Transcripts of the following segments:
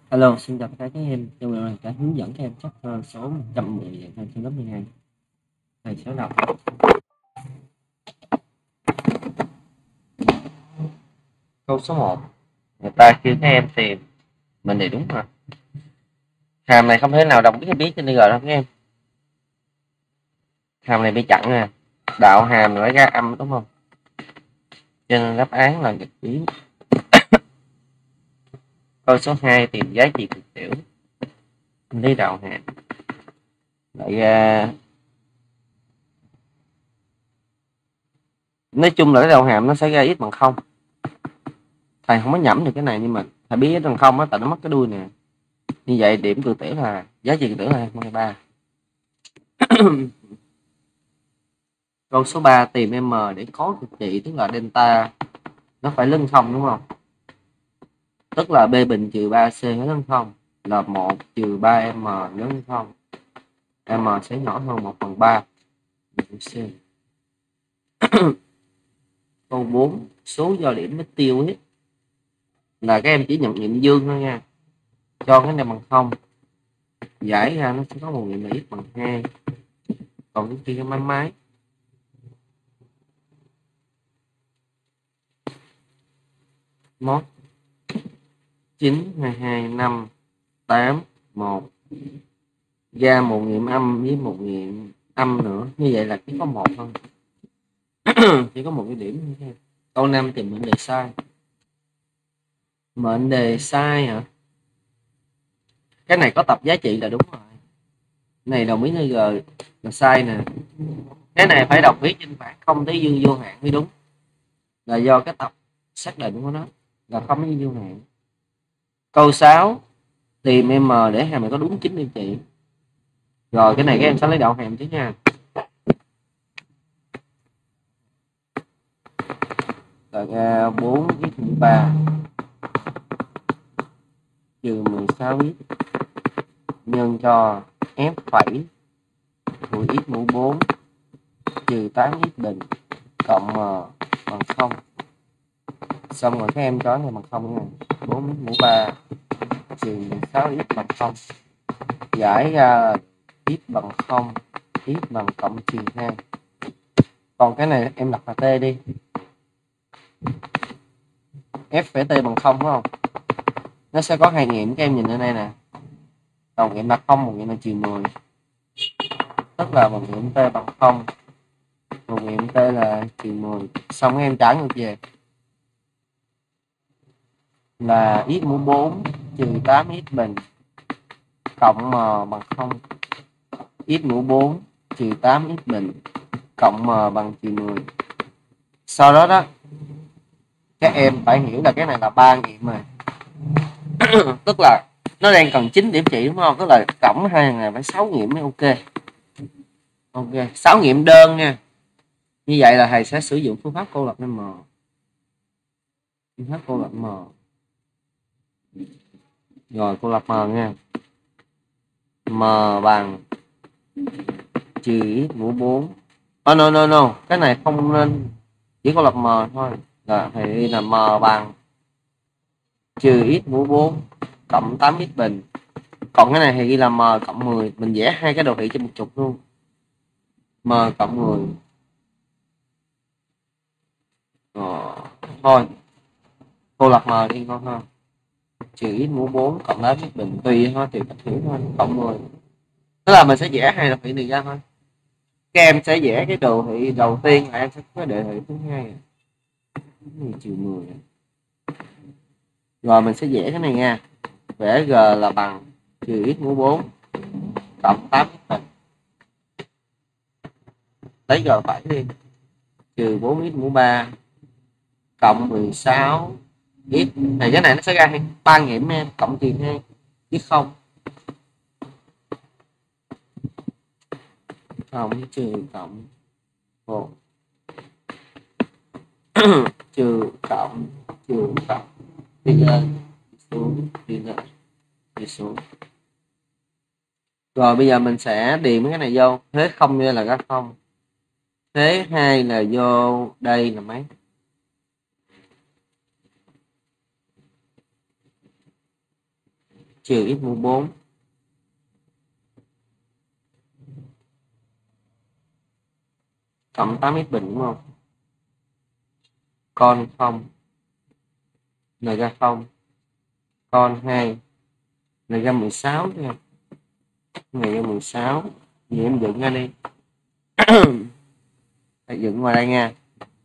Hello, xin chào tất cả các em. Trong video này sẽ hướng dẫn các em chapter số 110 dạy thêm trên lớp 12. Thầy sẽ đọc câu số 1. Người ta kêu các em tìm mình thì đúng rồi. Hàm này không thể nào đồng biết trên DG đâu các em. Hàm này bị chặn nè. Đạo hàm phải ra âm đúng không? Cho nên đáp án là nghịch biến. Câu số 2 tìm giá trị cực tiểu. Lý đạo hàm. Lại ra nói chung là cái đầu hàm nó sẽ ra x bằng 0. Thầy không có nhẩm được cái này nhưng mà thầy biết x bằng 0 á, tại nó mất cái đuôi nè. Như vậy điểm cực tiểu là giá trị cực tiểu là 2,3. Câu số 3 tìm m để có cực trị, tức là delta nó phải lưng 0 đúng không? Tức là b bình trừ 3c phải lưng 0 là 1 trừ 3m lớn hơn 0. M sẽ nhỏ hơn 1/3 c. Câu 4 số do điểm mất tiêu hết là các em chỉ nhận nghiệm dương thôi nha. Cho cái này bằng 0 giải ra nó sẽ có một nghiệm là x bằng 2. Còn cái kia cái máy 1 9 22 5 8 1 ra một nghiệm âm với một nghiệm âm nữa, như vậy là chỉ có một thôi. Chỉ có một cái điểm. Câu 5 tìm mệnh đề sai. Mệnh đề sai hả? Cái này có tập giá trị là đúng rồi. Này đồng ý như g là sai nè. Cái này phải đồng ý trên bảng không tới dương vô hạn mới đúng. Là do cái tập xác định của nó là không tới dương vô hạn. Câu 6 tìm m để hàm này có đúng 9 điểm trị. Rồi cái này các em sẽ lấy đạo hàm chứ nha. Là ra 4x3 trừ 16x nhân cho f phẩy của x mũ 4 trừ 8x bình cộng m bằng 0. Xong rồi các em cho này bằng 0 nha. 4x mũ 3 trừ 16x bằng 0. Giải ra x bằng 0, x bằng cộng trừ 2. Còn cái này em đặt là t đi. F phải t bằng 0 đúng không? Nó sẽ có hai nghiệm, các em nhìn ở đây nè. Một nghiệm là 0, một nghiệm là trừ 10. Tức là một nghiệm t bằng 0, một nghiệm t là trừ 10. Xong các em trả ngược về là x mũ 4 trừ 8x bình cộng m bằng 0. X mũ 4 trừ 8x bình cộng m bằng trừ 10. Sau đó đó các em phải hiểu là cái này là 3 nghiệm mà. Tức là nó đang cần 9 điểm trị đúng không? Tức là cộng hai này phải 6 nghiệm mới ok. Ok, 6 nghiệm đơn nha. Như vậy là thầy sẽ sử dụng phương pháp cô lập m. Phương pháp cô lập m. Rồi cô lập m nha. M bằng trừ x mũ 4. No, cái này không nên, chỉ cô lập m thôi. Là thầy đi là m bằng trừ x mũ 4 cộng 8x bình. Còn cái này thì ghi là m cộng 10. Mình vẽ hai cái đồ thị trên một trục luôn. M cộng 10. Thôi cô lập m đi con ha. Trừ x mũ 4 cộng 8x bình tùy thôi, tùy cách hiểu thôi. Cộng 10. Tức là mình sẽ vẽ hai đồ thị này ra thôi. Các em sẽ vẽ cái đồ thị đầu tiên là em sẽ có đồ thị thứ hai. Trừ 10. Rồi mình sẽ vẽ cái này nha. Vẽ g là bằng trừ x mũ 4 cộng 8x bình. Lấy g phải đi. Trừ 4x mũ 3 cộng 16 x. Này cái này nó sẽ ra 3 nghiệm em, cộng trừ 2 chứ không. Cộng trừ cộng 1 trừ cộng đi lên đi xuống. Rồi bây giờ mình sẽ điền mấy cái này vô. Thế không như là ra không. Thế 2 là vô đây là mấy? trừ x mũ 4 cộng 8x bình đúng không? Con 0 n ra 0, con 2 n ra 16 nha. Này ra 16 thì em dựng ra đi. Hãy dựng ngoài đây nha.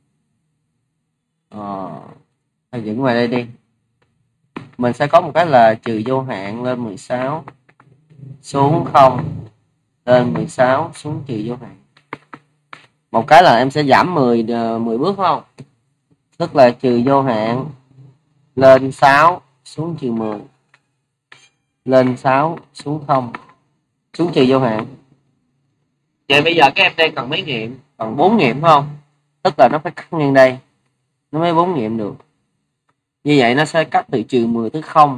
Hãy dựng ngoài đây đi. Mình sẽ có một cái là trừ vô hạn lên 16 xuống 0 lên 16 xuống trừ vô hạn. Một cái là em sẽ giảm 10 bước không? Tức là trừ vô hạn lên 6 xuống trừ 10 lên 6 xuống 0 xuống trừ vô hạn. Vậy bây giờ các em đây cần mấy nghiệm? Còn 4 nghiệm không? Tức là nó phải cắt ngang đây nó mới 4 nghiệm được. Như vậy nó sẽ cắt từ trừ 10 tới 0.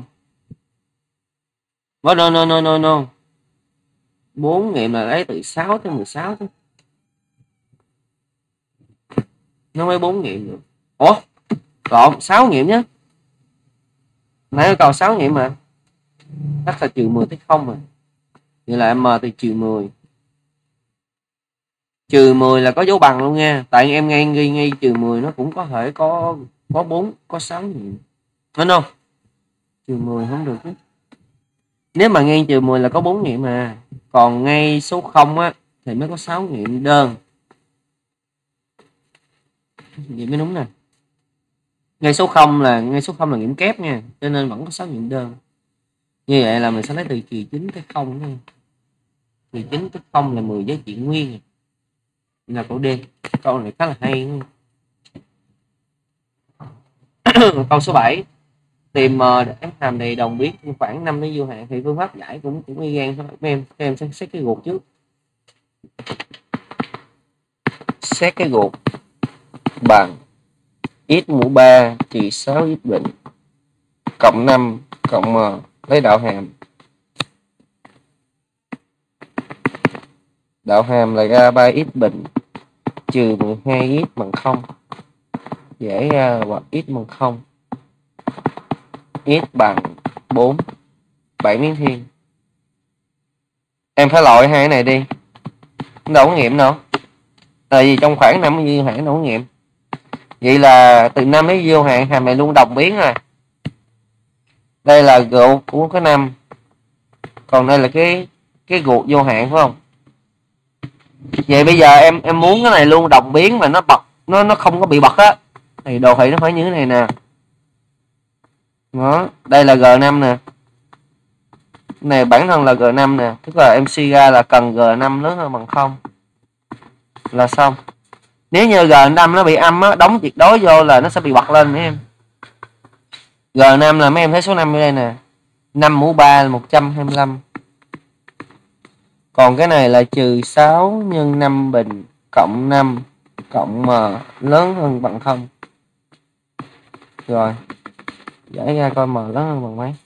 No. 4 nghiệm là lấy từ 6 tới 16 thôi. Nó mới 4 nghiệm được. Ủa? Lộn, 6 nghiệm nhé. Nãy cầu 6 nghiệm mà. Cắt là trừ 10 tới 0 rồi. Vậy là m từ trừ 10. Trừ 10 là có dấu bằng luôn nha. Tại em ghi ngay trừ 10 nó cũng có thể có 4, có 6 nghiệm. Đúng không? Trừ 10 không được chứ. Nếu mà ngay trừ 10 là có 4 nghiệm mà. Còn ngay số 0 á thì mới có 6 nghiệm đơn. Vậy mới đúng nè. Ngay số 0 là nghiệm kép nha. Cho nên vẫn có 6 nghiệm đơn. Như vậy là mình sẽ lấy từ trừ 9 tới 0 nha. Trừ 9 tới 0 là 10 giá trị nguyên. Là câu D. Câu này khá là hay. Câu số 7. Tìm m để hàm này đồng biến khoảng 5 đến vô hạn thì phương pháp giải cũng y gan thôi. Các em sẽ xét cái gột trước. Xét cái gột bằng x mũ 3 trừ 6 x bình cộng 5 cộng m lấy đạo hàm. Đạo hàm là ra 3x bình trừ 12x bằng 0. Dễ ra hoặc x bằng 0. X bằng 4. 7 miếng thiên. Em phải loại hai cái này đi. Đâu có nghiệm đâu. Tại vì trong khoảng 5 vô hạn đâu có nghiệm. Vậy là từ 5 đến vô hạn hàm này luôn đồng biến rồi. Đây là gột của cái 5. Còn đây là cái gột vô hạn phải không? Vậy bây giờ em muốn cái này luôn đồng biến mà nó bật, nó không có bị bật á thì đồ thị nó phải như thế này nè. Đó, đây là G5 nè. Cái này bản thân là G5 nè, tức là em suy ra là cần G5 lớn hơn bằng 0 là xong. Nếu như G5 nó bị âm á, đóng tuyệt đối vô là nó sẽ bị bật lên mấy em. G5 là mấy em thấy số 5 ở đây nè. 5 mũ 3 là 125. Còn cái này là trừ 6 nhân 5 bình cộng 5 cộng m lớn hơn bằng 0. Rồi. Giải ra coi m lớn hơn bằng mấy.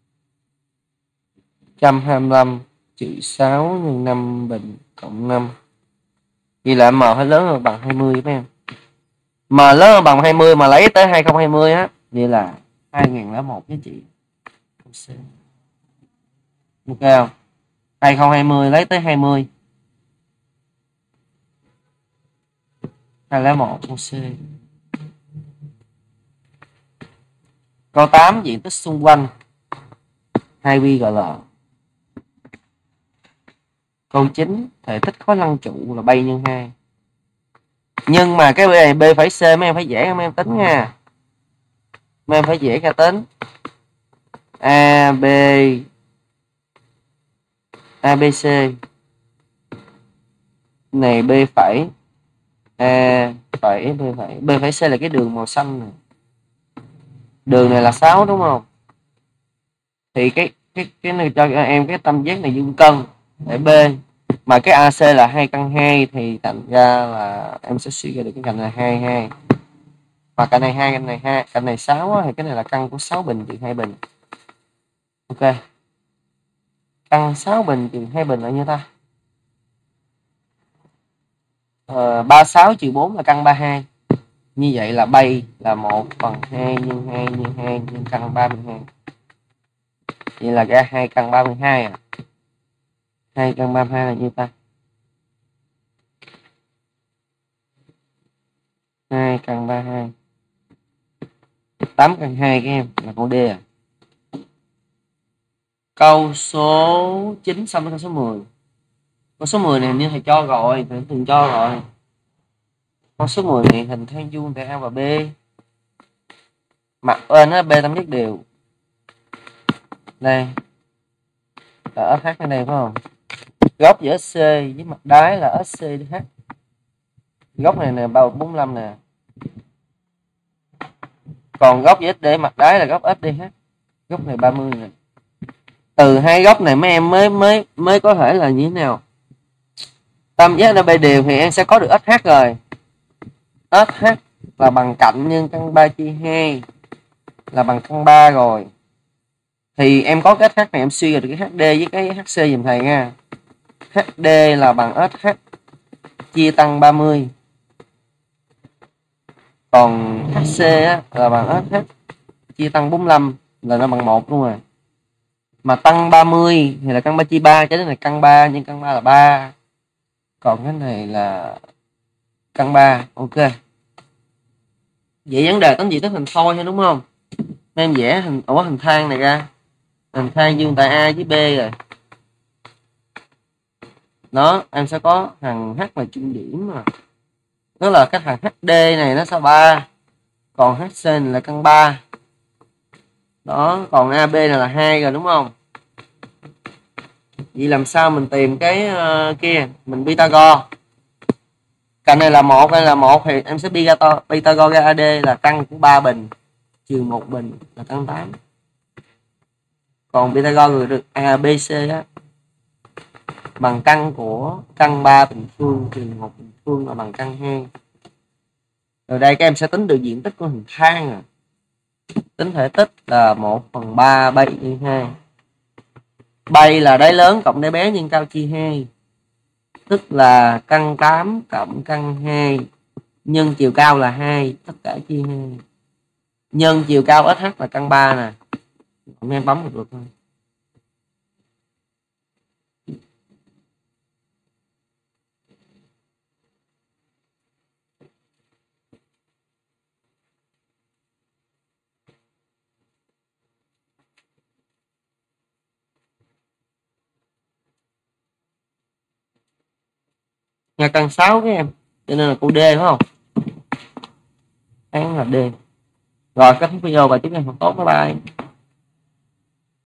125 trừ 6 nhân 5 bình cộng 5. Vì là m phải lớn hơn bằng 20 mấy em. M lớn hơn bằng 20 mà lấy tới 2020 á, vậy là 2001 giá trị. Ok không? 2020 lấy tới 20. 201 OC. Câu 8 diện tích xung quanh 2πgl. Câu 9 thể tích khối lăng trụ là bay nhân 2. Nhưng mà cái này B phải C mấy em phải dễ mấy em tính nha. Mấy em phải dễ ra tính. ABC này B phẩy A phẩy B phẩy. B phẩy C là cái đường màu xanh này. Đường này là 6 đúng không? Thì cái này cho em cái tam giác này vuông cân để B, mà cái AC là 2 căn 2 thì thành ra là em sẽ suy ra được cái cạnh này 22. Và cạnh này 2, cạnh này 2, cạnh này 6 thì cái này là căn của 6 bình trừ 2 bình. Ok. Căn 6 bình trừ 2 bình là như ta. 36 trừ 4 là căn 32. Như vậy là bay là 1/2 nhân 2 nhân 2 nhân căn 32. Vậy là ra 2 căn 32 à. 2 căn 32 là nhiêu ta? 2 căn 32 8 căn 2 các em là câu D à. Câu số 9 xong với câu số 10. Câu số 10 này hình như thầy cho rồi, thầy từng cho rồi. Câu số 10 này hình thang vuông tại A và B. Mặt bên nó B tam giác đều. Đây. Là SH ở đây phải không? Góc giữa SC với mặt đáy là SCH. Góc này nè 345 nè. Còn góc giữa SD mặt đáy là góc SDH. Góc này 30 nè. Từ hai góc này mấy em mới có thể là như thế nào? Tam giác AB đều thì em sẽ có được SH rồi. SH là bằng cạnh nhân căn 3 chia 2 là bằng căn 3 rồi. Thì em có cái SH này em suy ra được cái HD với cái HC dùm thầy nha. HD là bằng SH chia tăng 30. Còn HC là bằng SH chia tăng 45 là nó bằng 1 luôn rồi. Mà tăng 30 thì là căn 3 chia 3, cho nên là căn 3 nhưng căn 3 là 3. Còn cái này là căn 3. Ok. Vậy vấn đề tính diện tích hình thoi thôi đúng không? Em vẽ hình thang này ra. Hình thang vuông tại A với B rồi. Đó, em sẽ có thằng H là trung điểm mà. Đó là cái thằng HD này nó sao 3. Còn HC này là căn 3. Đó, còn AB này là 2 rồi đúng không? Vậy làm sao mình tìm cái kia, mình Pythagore. Cạnh này là 1, đây là 1 thì em sẽ Pythagore ra AD là căn của 3 bình trừ 1 bình là căn 8. Còn Pythagore được ABC á bằng căn của căn 3 bình phương trừ 1 bình phương là bằng căn 2. Rồi đây các em sẽ tính được diện tích của hình thang à. Tính thể tích là 1/3 bay nhân 2. Bay là đáy lớn cộng đáy bé nhân cao chia 2. Tức là căn 8 cộng căn 2 nhân chiều cao là 2, tất cả chia 2. Nhân chiều cao SH là căn 3 nè. Em bấm được thôi. Nhà căn 6 các em, cho nên là câu D phải không? Án là D. Rồi kết thúc video và chúc em học tốt, bye bye.